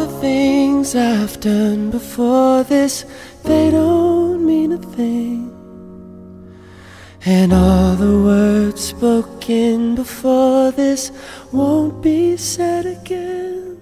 the things I've done before this, they don't mean a thing. And all the words spoken before this won't be said again.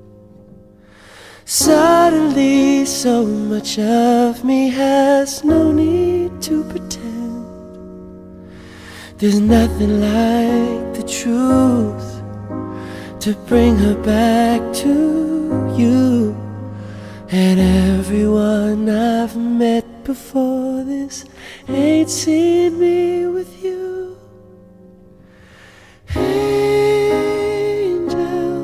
Suddenly so much of me has no need to pretend. There's nothing like the truth to bring her back to you. And everyone I've met before this ain't seen me with you. Angel,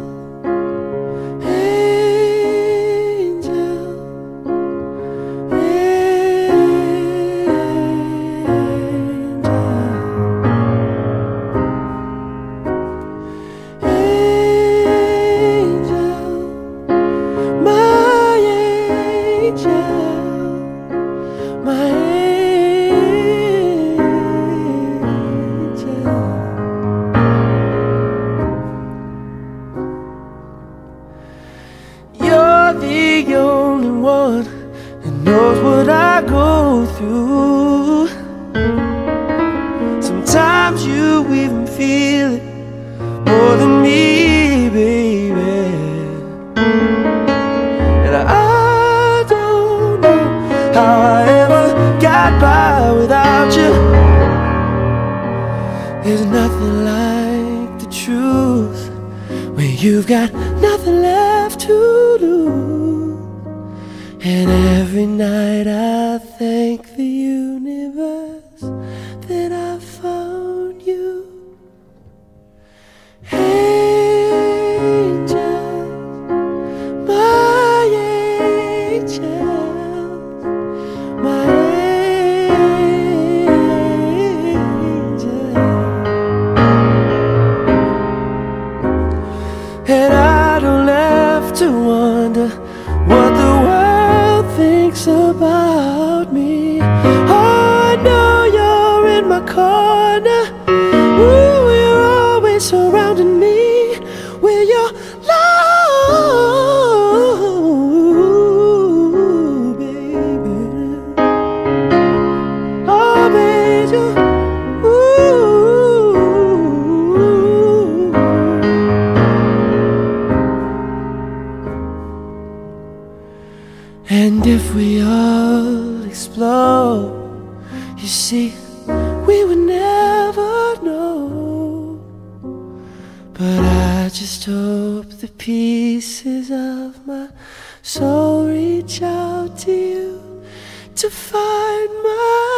angel, angel, my angel, my angel. You're the only one who knows what I go through. Sometimes you even feel it more than me, baby. And I don't know how I ever got by without you. There's nothing like the truth when you've got nothing left to lose. And every night I thank the universe that I found you. Angels, my angels, my angels. And I don't have to wonder what the world thinks about me. Oh, I know you're in my corner. Ooh, you're always surrounding me with your love, baby. Oh, baby, ooh. And if we all explode, you see, we would never know. But I just hope the pieces of my soul reach out to you to find my